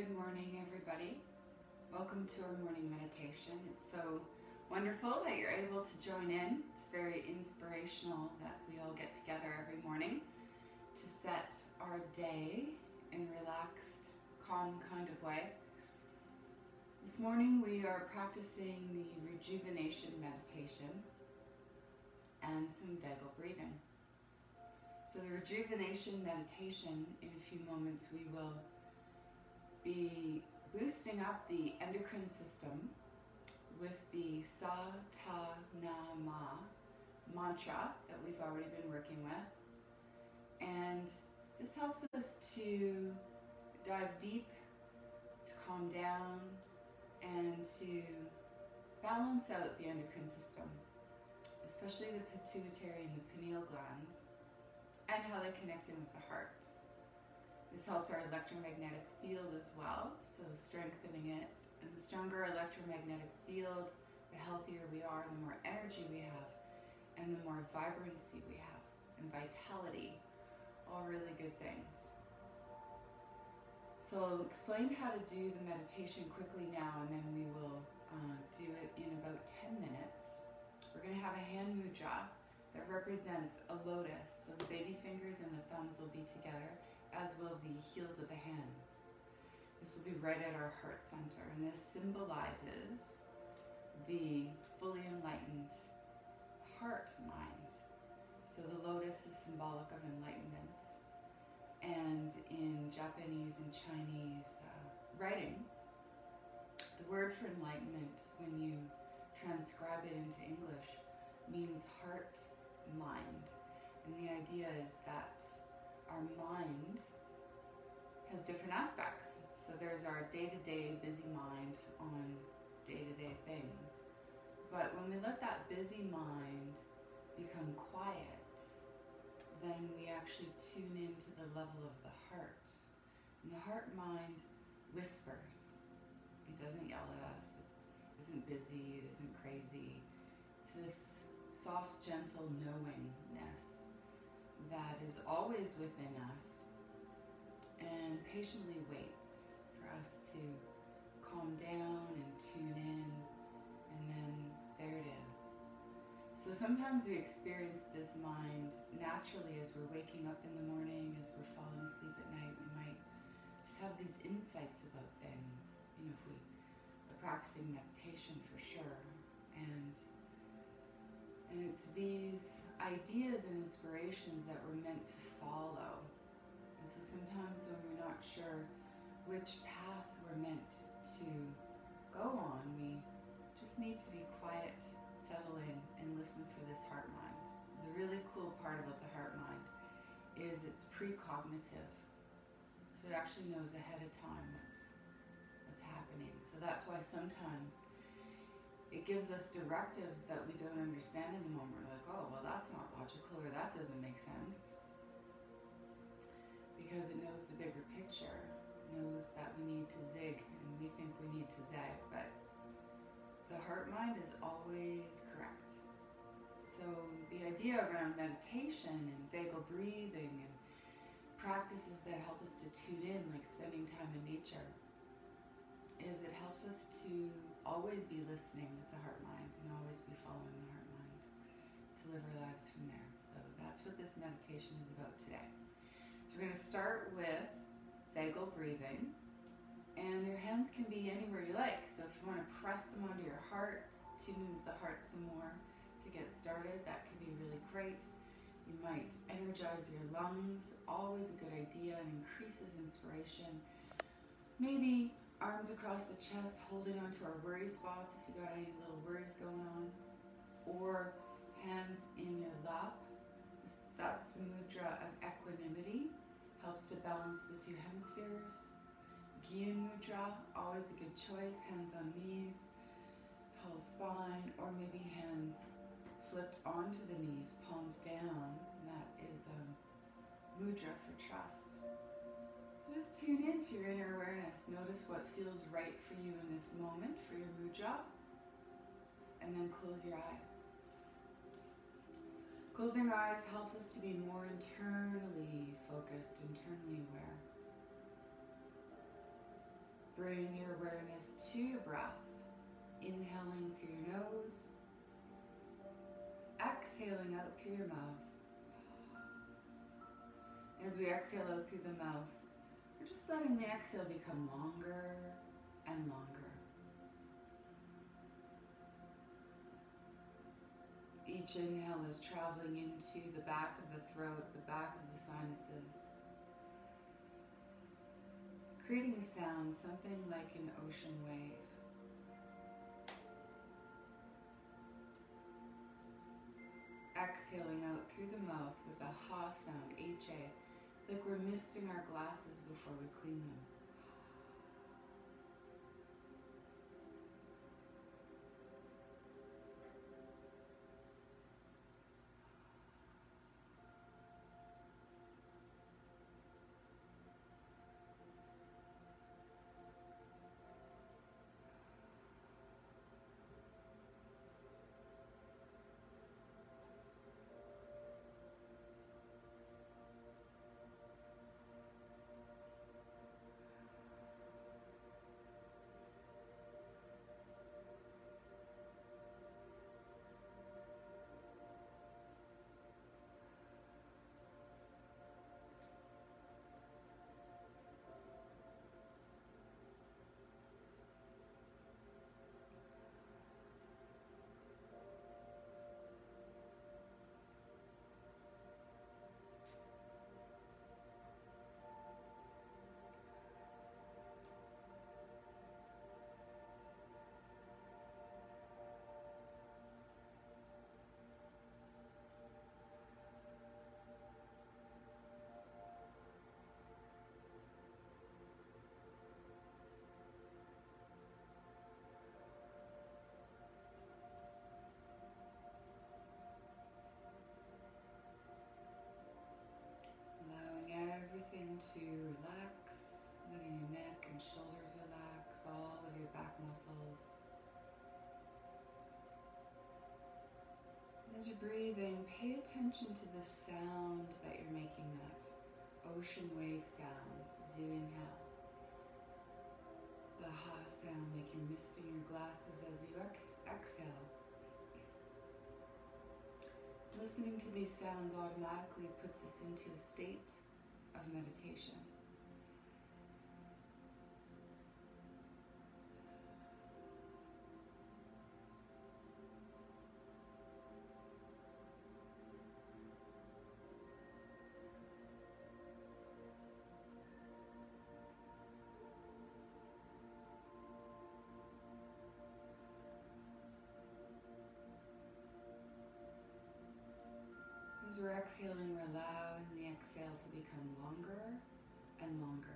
Good morning, everybody. Welcome to our morning meditation. It's so wonderful that you're able to join in. It's very inspirational that we all get together every morning to set our day in a relaxed, calm kind of way. This morning we are practicing the Regeneration meditation and some vagal breathing. So the Rejuvenation meditation, in a few moments we will be boosting up the endocrine system with the Sa Ta Na Ma mantra that we've already been working with. And this helps us to dive deep, to calm down, and to balance out the endocrine system, especially the pituitary and the pineal glands, and how they connect in with the heart. This helps our electromagnetic field as well, so strengthening it. And the stronger our electromagnetic field, the healthier we are, the more energy we have, and the more vibrancy we have, and vitality, all really good things. So I'll explain how to do the meditation quickly now, and then we will do it in about 10 minutes. We're going to have a hand mudra that represents a lotus, so the baby fingers and the thumbs will be together, as will the heels of the hands. This will be right at our heart center, and this symbolizes the fully enlightened heart mind. So the lotus is symbolic of enlightenment, and in Japanese and Chinese writing, the word for enlightenment, when you transcribe it into English, means heart mind. And the idea is that our mind has different aspects. So there's our day-to-day busy mind on day-to-day things. But when we let that busy mind become quiet, then we actually tune into the level of the heart. And the heart mind whispers. It doesn't yell at us. It isn't busy. It isn't crazy. It's this soft, gentle knowingness that is always within us and patiently waits for us to calm down and tune in, and then there it is. So sometimes we experience this mind naturally as we're waking up in the morning, as we're falling asleep at night. We might just have these insights about things, if we are practicing meditation for sure. And it's these ideas and inspirations that we're meant to follow. And so sometimes when we're not sure which path we're meant to go on, we just need to be quiet, settle in, and listen for this heart mind. The really cool part about the heart mind is it's precognitive. So it actually knows ahead of time what's happening. So that's why sometimes it gives us directives that we don't understand in the moment. We're like, oh, well, that's not logical, or that doesn't make sense. Because it knows the bigger picture. It knows that we need to zig, and we think we need to zag. But the heart mind is always correct. So the idea around meditation and vagal breathing and practices that help us to tune in, like spending time in nature, is it helps us to always be listening with the heart mind and always be following the heart mind to live our lives from there. So that's what this meditation is about today. So we're going to start with vagal breathing, and your hands can be anywhere you like. So if you want to press them onto your heart, tune into the heart some more to get started, that could be really great. You might energize your lungs, always a good idea, and increases inspiration. Maybe arms across the chest, holding onto our worry spots if you got any little worries going on, or hands in your lap. That's the mudra of equanimity, helps to balance the two hemispheres. Gyan mudra, always a good choice, hands on knees, tall spine, or maybe hands flipped onto the knees, palms down. That is a mudra for trust. Just tune into your inner awareness. Notice what feels right for you in this moment for your mudra, and then close your eyes. Closing our eyes helps us to be more internally focused, internally aware. Bring your awareness to your breath, inhaling through your nose, exhaling out through your mouth. As we exhale out through the mouth, we're just letting the exhale become longer and longer. Each inhale is traveling into the back of the throat, the back of the sinuses, creating a sound, something like an ocean wave. Exhaling out through the mouth with a ha sound, H-A, like we're misting our glasses before we clean them. Everything to relax, letting your neck and shoulders relax, all of your back muscles. And as you're breathing, pay attention to the sound that you're making, that ocean wave sound as you inhale. The ha sound, like you're misting your glasses as you exhale. Listening to these sounds automatically puts us into a state of meditation. As we're exhaling, we're allowing the exhale to become longer and longer.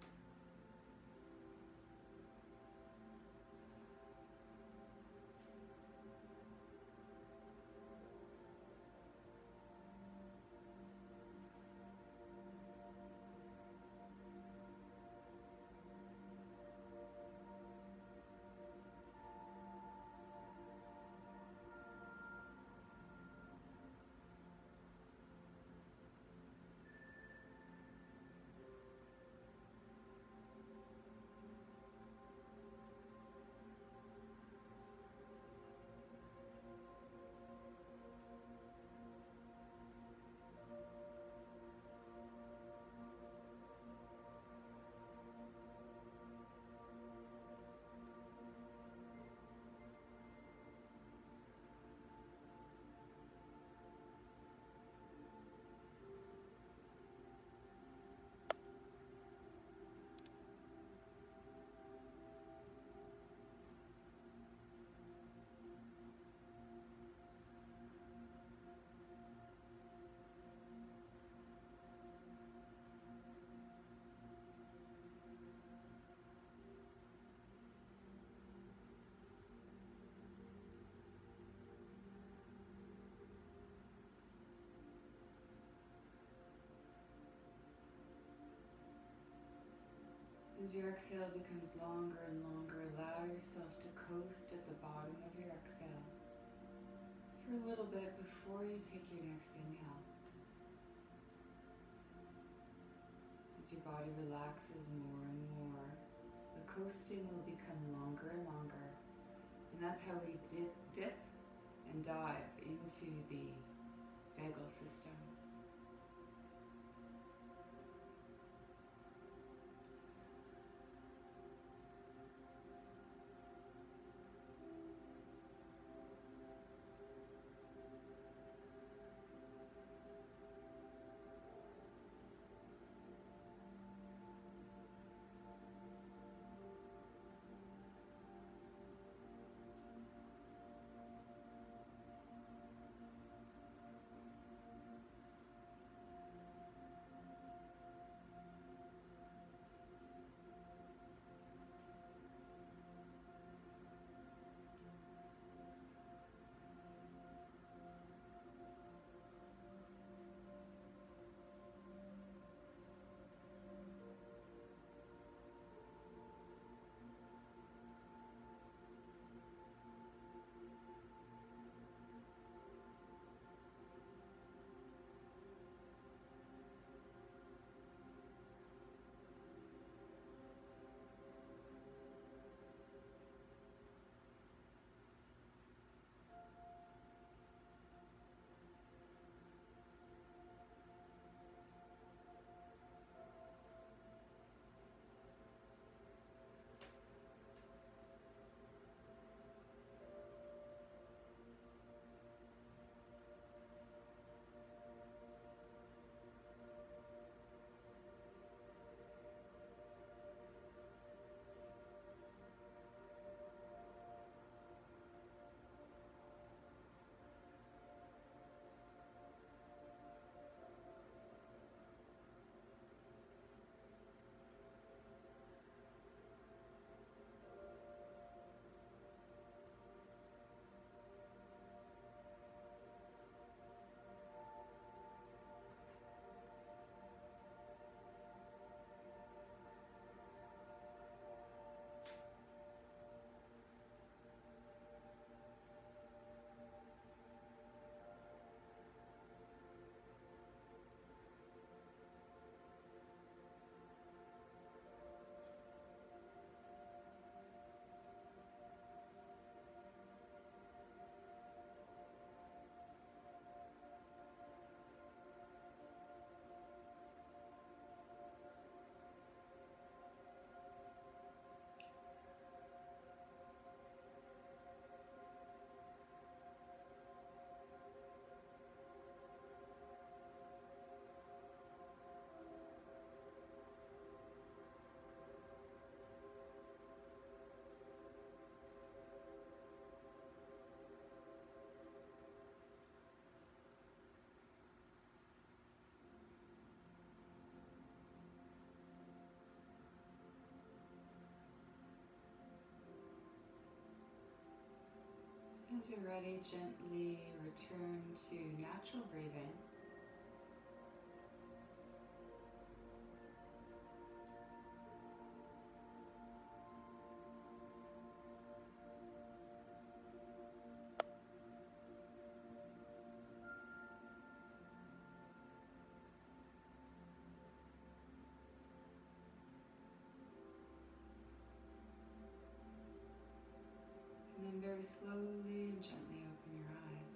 As your exhale becomes longer and longer, allow yourself to coast at the bottom of your exhale for a little bit before you take your next inhale. As your body relaxes more and more, the coasting will become longer and longer. And that's how we dip and dive into the vagal system. As you're ready, gently return to natural breathing. And then very slowly and gently open your eyes.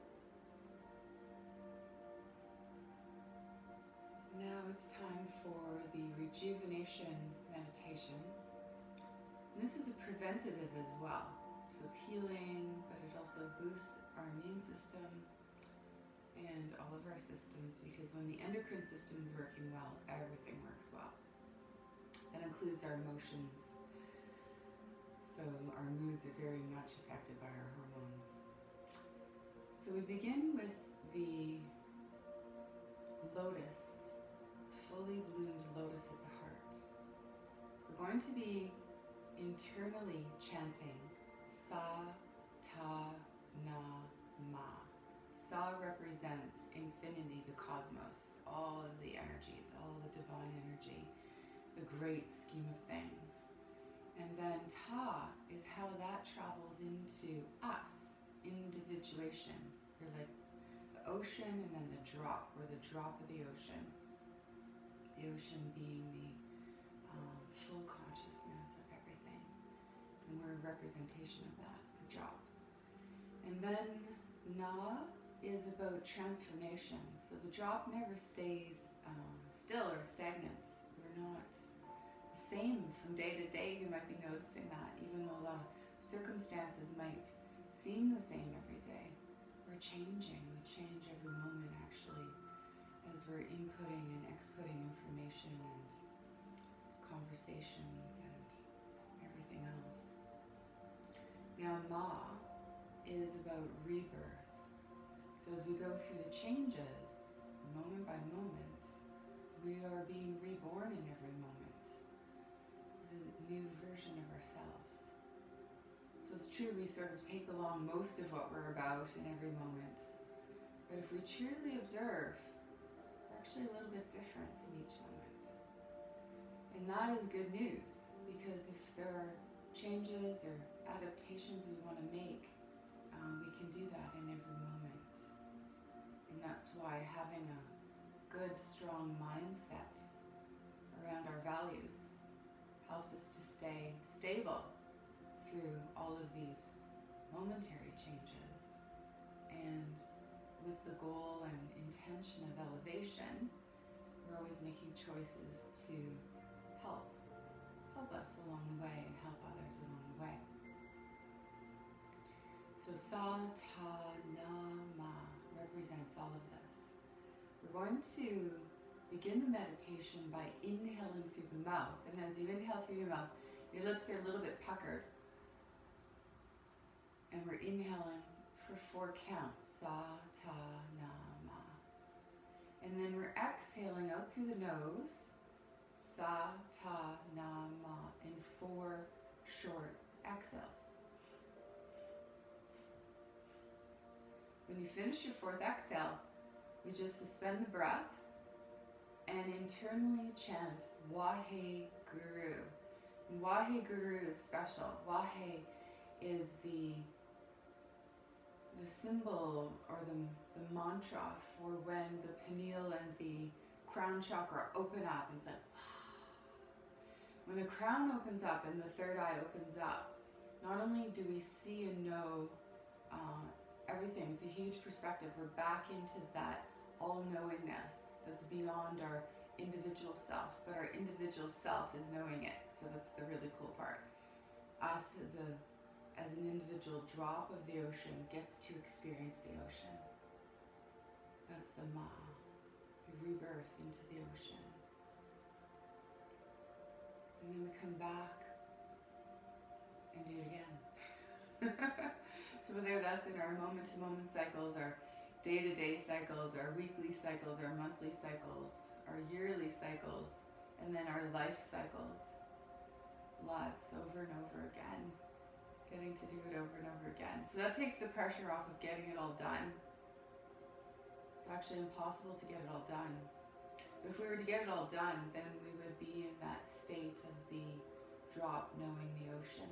Now it's time for the rejuvenation meditation. And this is a preventative as well. So it's healing, but it also boosts our immune system and all of our systems, because when the endocrine system is working well, everything works well. That includes our emotions. So our moods are very much affected by our hormones. So we begin with the lotus, fully bloomed lotus at the heart. We're going to be internally chanting Sa, Ta, Na, Ma. Sa represents infinity, the cosmos, all of the energy, all the divine energy, the great scheme of things. And then Ta is how that travels into us, individuation. You're like the ocean and then the drop. We're the drop of the ocean. The ocean being the full consciousness of everything. and we're a representation of that, a job. And then Na is about transformation. So the drop never stays still or stagnant. We're not the same from day to day. You might be noticing that, even though the circumstances might seem the same every day. We're changing. We change every moment, actually, as we're inputting and exputting information and conversations and everything else. Now, Ma is about rebirth. So as we go through the changes, moment by moment, we are being reborn in every moment. The new version of ourselves. So it's true, we sort of take along most of what we're about in every moment. But if we truly observe, we're actually a little bit different in each moment. And that is good news, because if there are changes or adaptations we want to make, we can do that in every moment. And that's why having a good, strong mindset around our values helps us to stay stable through all of these momentary changes. And with the goal and intention of elevation, we're always making choices to help us along the way and help others along the way. So Sa, Ta, Na, Ma represents all of this. We're going to begin the meditation by inhaling through the mouth. And as you inhale through your mouth, your lips are a little bit puckered. And we're inhaling for 4 counts. Sa, Ta, Na, Ma. And then we're exhaling out through the nose. Sa, Ta, Na, Ma. In 4 short exhales. When you finish your 4th exhale, we just suspend the breath and internally chant Wahe Guru. And Wahe Guru is special. Wahe is the symbol or the mantra for when the pineal and the crown chakra open up. And it's like, when the crown opens up and the 3rd eye opens up, not only do we see and know everything, it's a huge perspective. We're back into that all-knowingness that's beyond our individual self, but our individual self is knowing it. So that's the really cool part. Us as an individual drop of the ocean gets to experience the ocean. That's the Ma, the rebirth into the ocean. And then we come back and do it again. So whether that's in our moment-to-moment cycles, our day-to-day cycles, our weekly cycles, our monthly cycles, our yearly cycles, and then our life cycles. Lots over and over again. Getting to do it over and over again. So that takes the pressure off of getting it all done. It's actually impossible to get it all done. But if we were to get it all done, then we would be in that state of the drop knowing the ocean.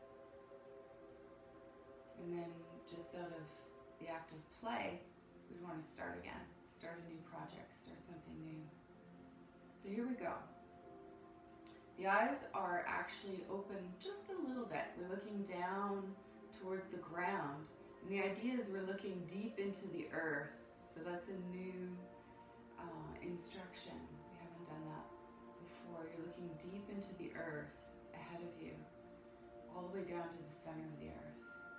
And then just out of the act of play, we'd want to start again. Start a new project, start something new. So here we go. The eyes are actually open just a little bit. We're looking down towards the ground. And the idea is we're looking deep into the earth. So that's a new instruction. We haven't done that before. You're looking deep into the earth ahead of you, all the way down to the center of the earth.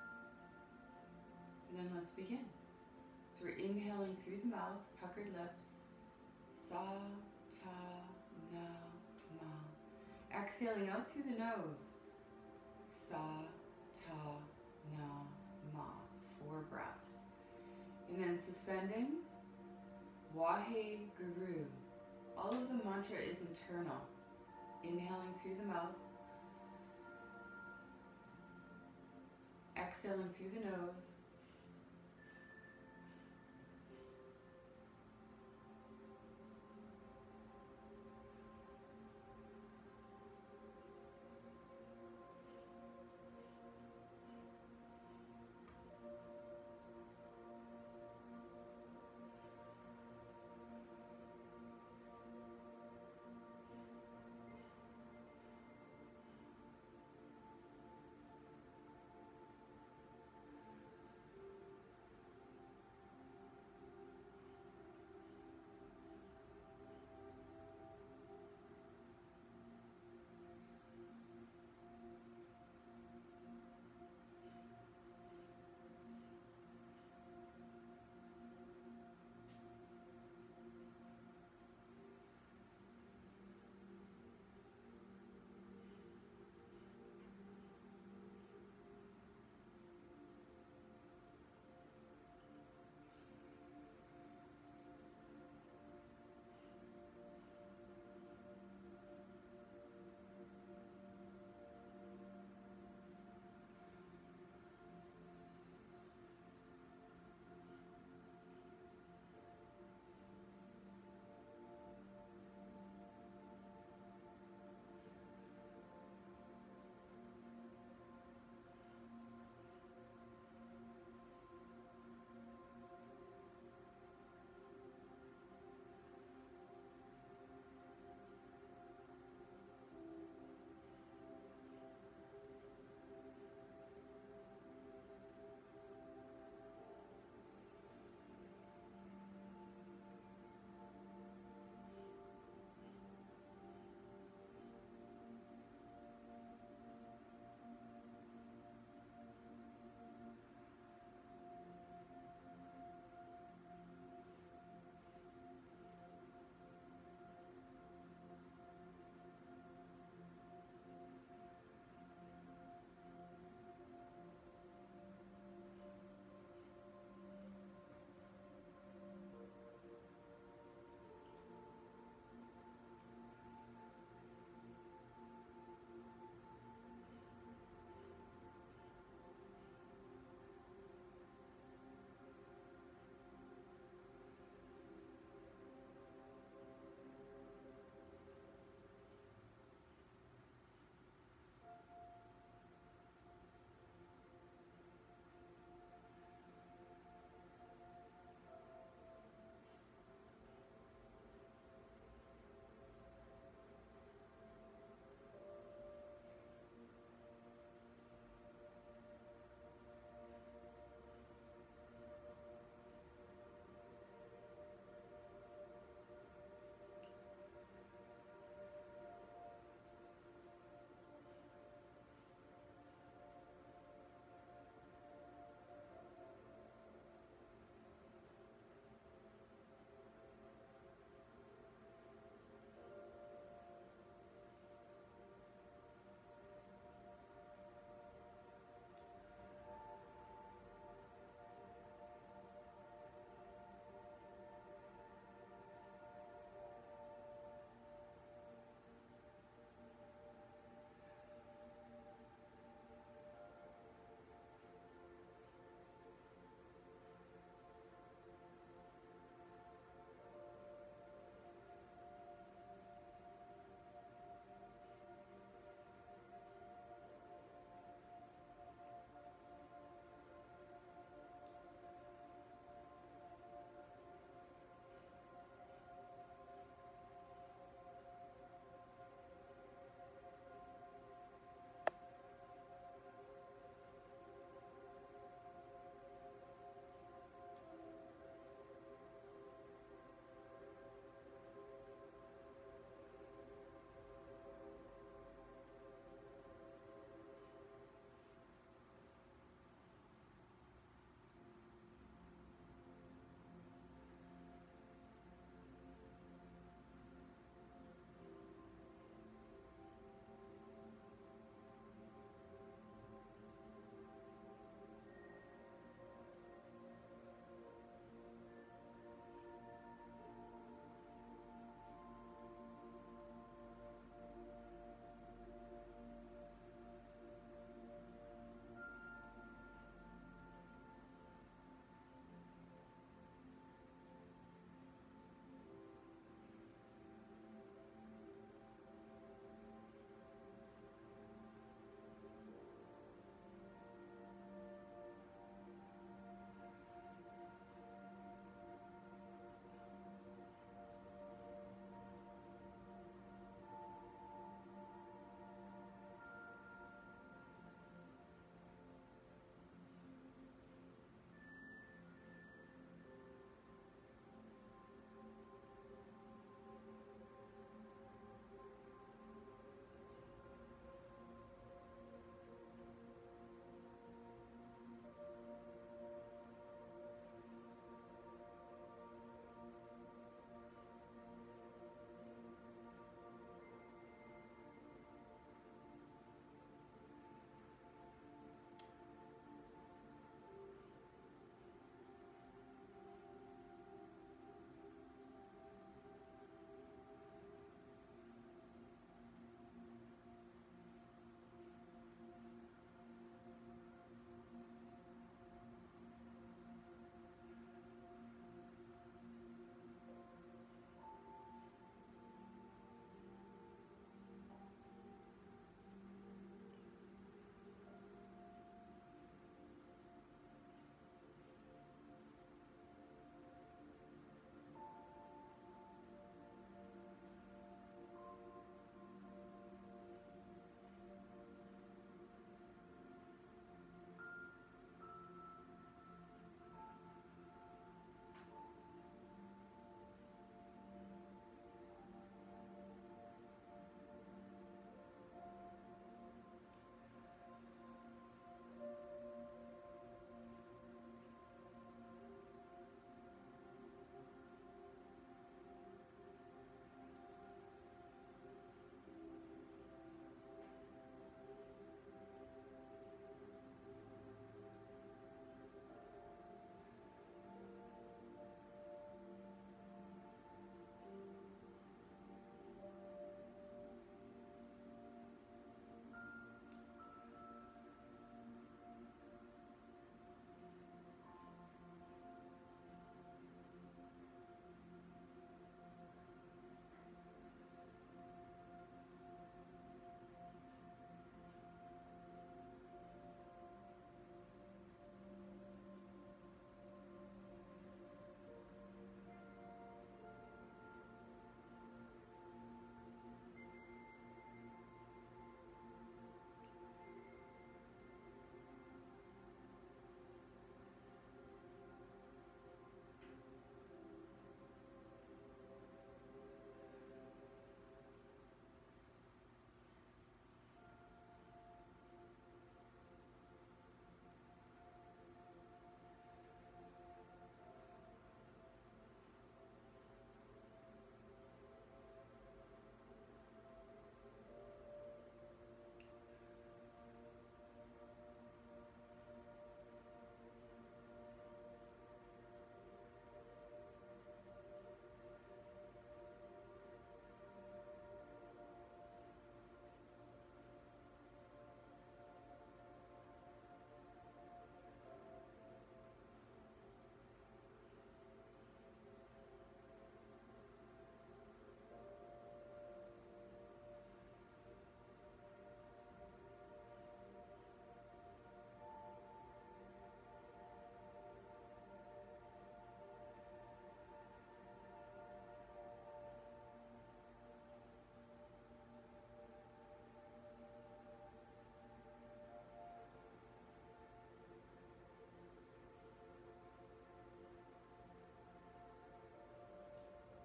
And then let's begin. So we're inhaling through the mouth, puckered lips. Sa, Ta, Na, Ma. Exhaling out through the nose. Sa, Ta, Na, Ma. 4 breaths. And then suspending. Wahe Guru. All of the mantra is internal. Inhaling through the mouth. Exhaling through the nose.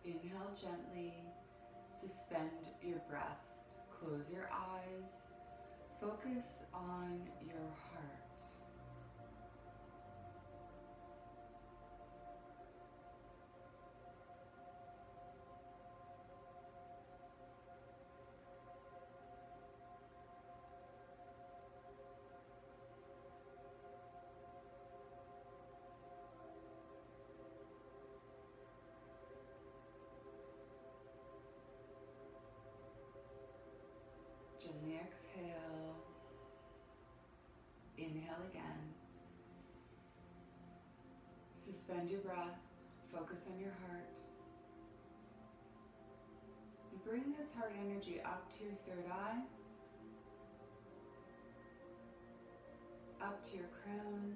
Inhale gently, suspend your breath, close your eyes, focus on your heart. Gently exhale. Inhale again. Suspend your breath. Focus on your heart. And bring this heart energy up to your third eye, up to your crown,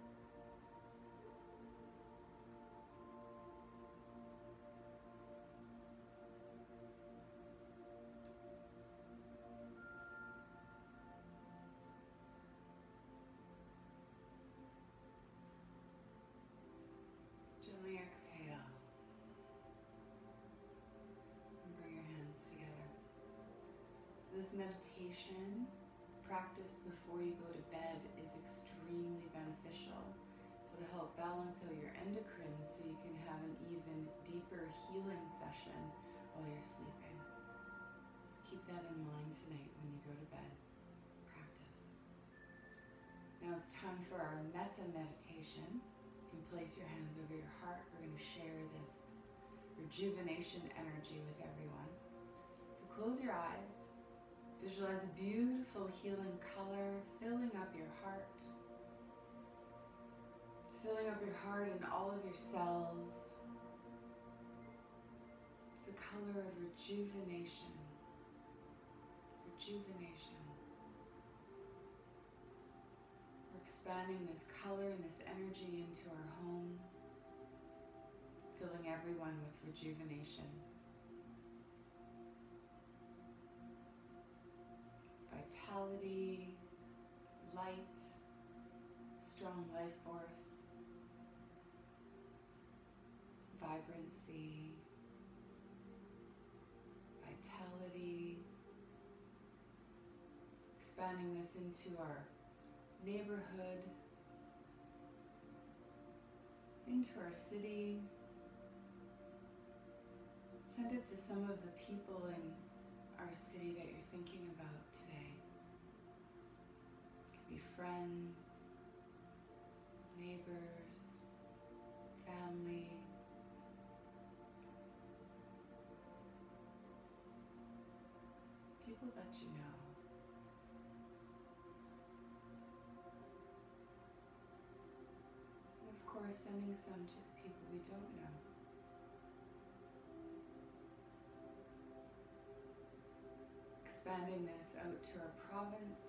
gently exhale. And bring your hands together. So this meditation practice before you go to bed is extremely beneficial. So to help balance out your endocrine so you can have an even deeper healing session while you're sleeping. Keep that in mind tonight when you go to bed. Practice. Now it's time for our metta meditation. You can place your hands over your heart. We're going to share this rejuvenation energy with everyone. So close your eyes. Visualize a beautiful healing color filling up your heart. Filling up your heart and all of your cells. It's the color of rejuvenation. Rejuvenation. We're expanding this color and this energy into our home, filling everyone with rejuvenation. Vitality, light, strong life force, vibrancy, vitality, expanding this into our neighborhood, into our city. Send it to some of the people in our city that you're thinking about today. It could be friends, neighbors, family. People that you know. And of course, sending some to the people we don't know. Expanding this out to our province.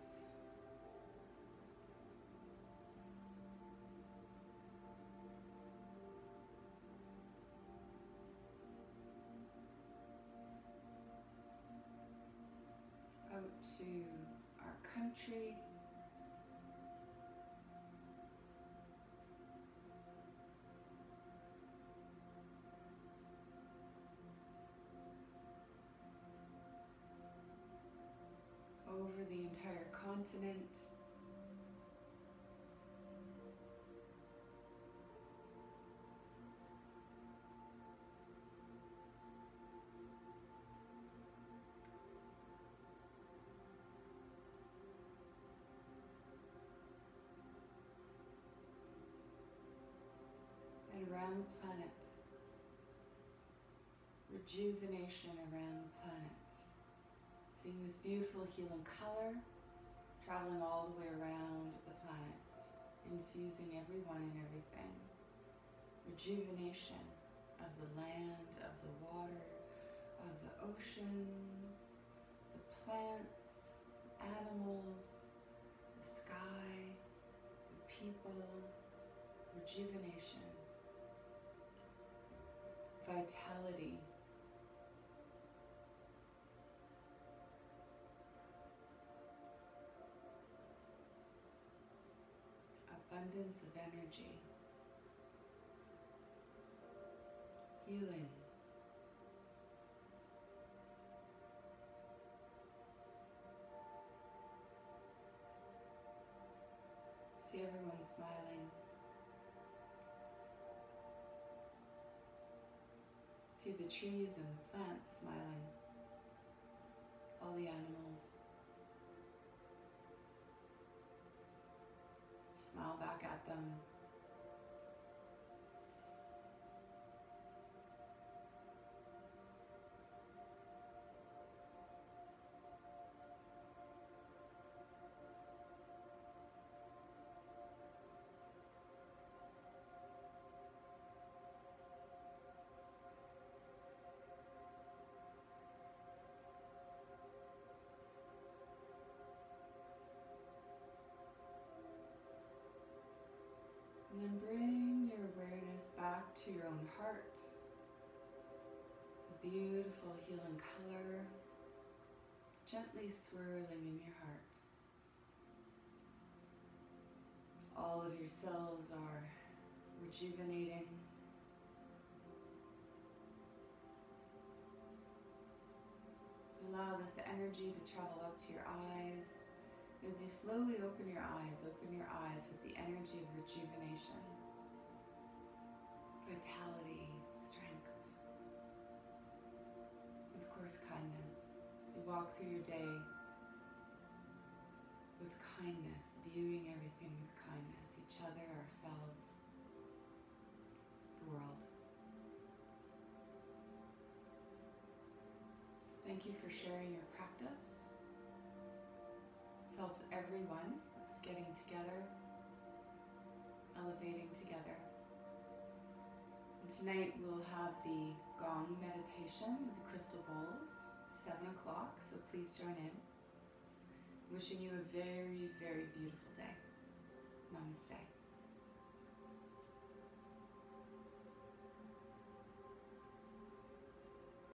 Out to our country. Over the entire continent. And around the planet. Rejuvenation around the planet. Seeing this beautiful healing color traveling all the way around the planet, infusing everyone and everything. Rejuvenation of the land, of the water, of the oceans, the plants, animals, the sky, the people. Rejuvenation. Vitality. Abundance of energy, healing, and love. And now, smiling. See the trees and the plants smiling. All the animals. Smile back at them. And then bring your awareness back to your own heart. A beautiful healing color, gently swirling in your heart. All of your cells are rejuvenating. Allow this energy to travel up to your eyes. As you slowly open your eyes with the energy of rejuvenation, vitality, strength, and of course kindness. You walk through your day with kindness, viewing everything with kindness, each other, ourselves, the world. Thank you for sharing your practice. This helps everyone. It's getting together, elevating together. And tonight we'll have the gong meditation with the crystal bowls, 7 o'clock, so please join in. Wishing you a very, very beautiful day. Namaste.